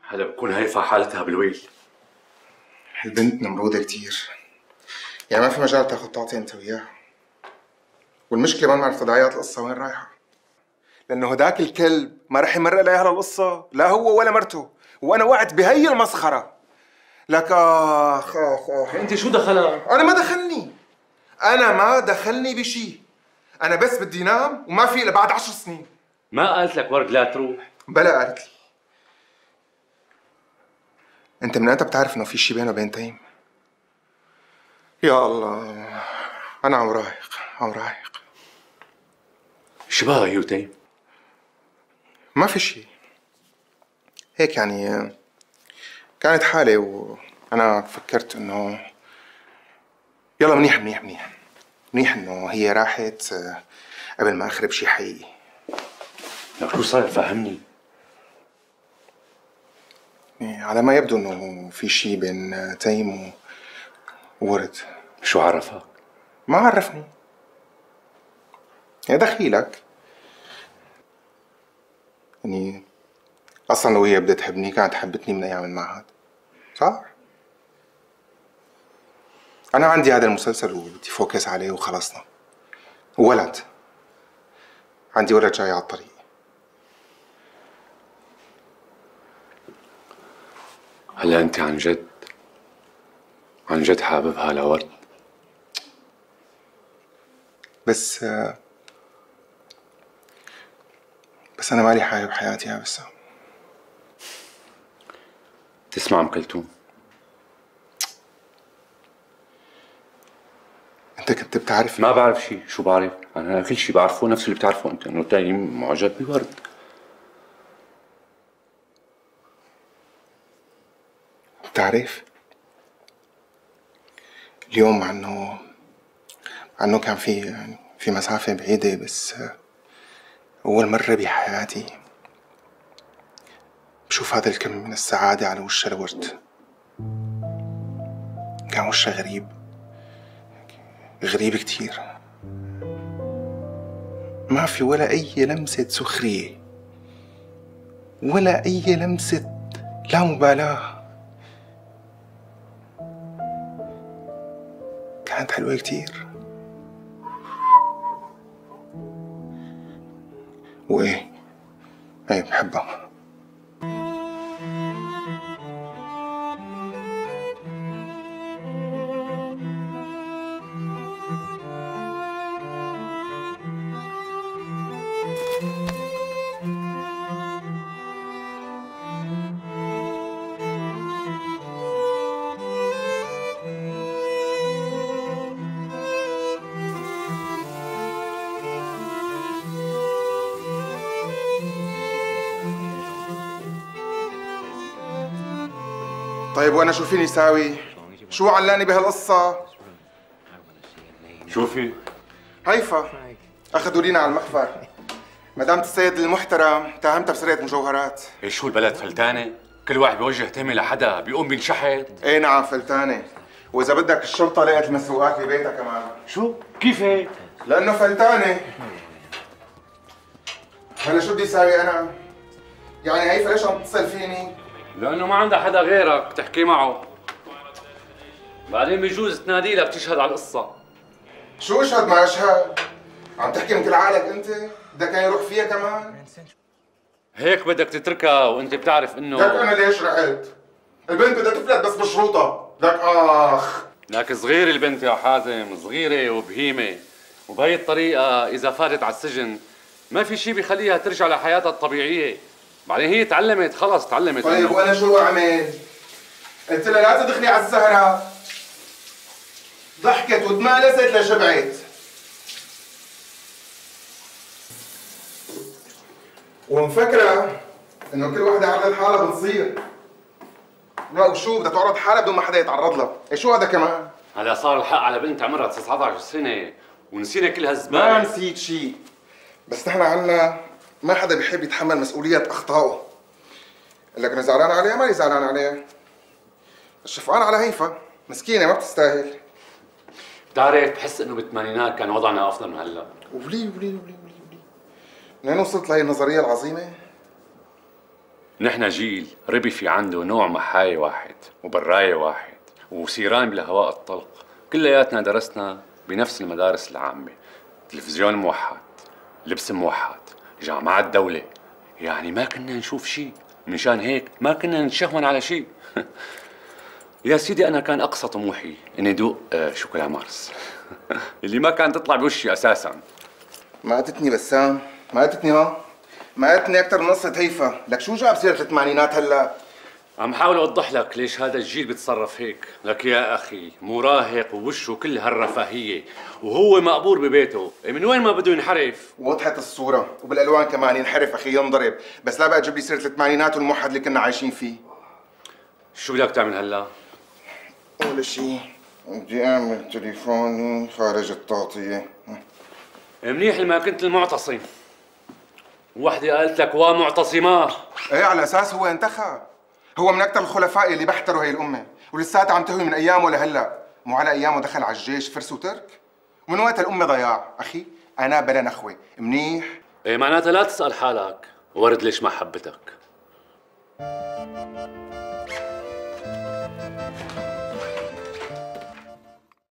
هلا بكون هيفا حالتها بالويل. البنت نمرودة كتير، يعني ما في مجال تاخد تعطي انت وياها. والمشكلة ما نعرف تداعيات القصة وين رايحة، لأنه هداك الكلب ما رح يمرق لها هالقصة، لا هو ولا مرته، وأنا وقعت بهي المسخرة. لك آخ انت شو دخلها؟ أنا ما دخلني بشي. أنا بس بدي نام وما في إلا بعد 10 سنين. ما قالت لك ورد لا تروح؟ بلا قالت لي. أنت من أنت بتعرف إنه في شي بينه وبين تيم؟ يا الله، أنا عم رايق. شبهها هي وتيم؟ ما في شي، هيك يعني كانت حالة وأنا فكرت إنه يلا منيح إنه هي راحت قبل ما أخرب شي حقيقي. لك شو صاير فهمني؟ يعني على ما يبدو إنه في شي بين تيم وورد. شو عرفها؟ ما عرفني، يا دخيلك. يعني أصلا لو هي بدها تحبني كانت حبتني من أيام المعهد، صح؟ أنا عندي هذا المسلسل وبدي فوكس عليه وخلصنا. ولد، عندي ولد جاي على الطريق. هلا انت عن جد حاببها لورد؟ بس أنا مالي حابب حياتي يا بسام. تسمع ام كلثوم؟ أنت كنت بتعرف؟ ما بعرف شيء. شو بعرف؟ أنا كل شيء بعرفه نفس اللي بتعرفه أنت، إنه تيم معجب بورد. بتعرف؟ اليوم مع إنه كان في مسافة بعيدة، بس أول مرة بحياتي بشوف هذا الكم من السعادة على وش الورد. كان وشها غريب كتير، ما في ولا أي لمسة سخرية ولا أي لمسة لا مبالاة. كانت حلوة كتير. وإيه، بحبها. طيب وأنا شو فيني ساوي؟ شو علاني بهالقصة؟ شوفي هيفا أخذوا لينا على المخفر. مدامة السيد المحترم اتهمتها بسرقة مجوهرات. إيه شو البلد فلتانة؟ كل واحد بيوجه تهمة لحدا بيقوم بينشحت. ايه نعم فلتانة، وإذا بدك الشرطة لقت المسروقات ببيتها كمان. شو؟ كيف هيك؟ لأنه فلتانة. هلا شو بدي اساوي أنا؟ يعني هيفا ليش عم تتصل فيني؟ لأنه ما عندها حدا غيرك تحكي معه. بعدين بيجوز تنادي لك تشهد على القصة. شو اشهد ما اشهد؟ عم تحكي مثل عقلك أنت؟ بدك كان يروح فيها كمان؟ هيك بدك تتركها وأنت بتعرف إنه لك أنا ليش رحت؟ البنت بدها تفلت بس بشروطها، لك آخ. لك صغيرة البنت يا حازم، صغيرة وبهيمة، وبهي الطريقة إذا فاتت على السجن ما في شيء بيخليها ترجع لحياتها الطبيعية. بعدين هي تعلمت، خلص تعلمت. طيب وأنا شو أعمل؟ قلت لها لا تدخلي على السهرة، ضحكت وتمالست لشبعت. ومفكرة إنه كل وحدة عرضت حالها بتصير. لا وشو بدها تعرض حالها بدون ما حدا يتعرض لها، إيه شو هذا كمان؟ هلا صار الحق على بنت عمرها 19 سنة ونسينا كل هالزبالة. ما نسيت شيء، بس نحن عنا ما حدا بيحب يتحمل مسؤولية أخطائه. لك أنا زعلان عليها؟ ماني زعلان عليها، بس شفقان على هيفا، مسكينة ما بتستاهل. بتعرف بحس إنه بالثمانينات كان وضعنا أفضل من هلا. وليه لين وصلت لهي النظرية العظيمة؟ نحن جيل ربي في عنده نوع محاية واحد وبراية واحد وسيران بالهواء الطلق. كلياتنا درسنا بنفس المدارس العامة، تلفزيون موحد، لبس موحد، جامعات دولة. يعني ما كنا نشوف شيء، مشان هيك ما كنا نتشهون على شيء. يا سيدي أنا كان أقصى طموحي إني أدوق شوكولا مارس اللي ما كانت تطلع بوشي أساساً. ما قتتني بسام، ما قتتني ها؟ ما قتني أكثر من قصة هيفا، لك شو جاب سيرة الثمانينات هلا؟ عم حاول أوضح لك ليش هذا الجيل بيتصرف هيك. لك يا أخي مراهق ووشه كل هالرفاهية وهو مقبور ببيته، من وين ما بده ينحرف؟ وضحت الصورة وبالألوان كمان ينحرف أخي ينضرب، بس لا بقى تجيب لي سيرة الثمانينات والموحد اللي كنا عايشين فيه. شو بدك تعمل هلا؟ ولا شيء، بدي أعمل تليفوني خارج التغطية. منيح لما كنت المعتصم. وحدة قالت لك ومعتصماه. ايه على اساس هو انتخب. هو من اكثر الخلفاء اللي بحتروا هي الامه، ولساتها عم تهوي من ايامه لهلا، مو على ايامه دخل على الجيش فرس وترك؟ ومن وقت الامه ضياع، اخي انا بلا نخوه، منيح؟ ايه معناتها لا تسأل حالك ورد ليش ما حبتك.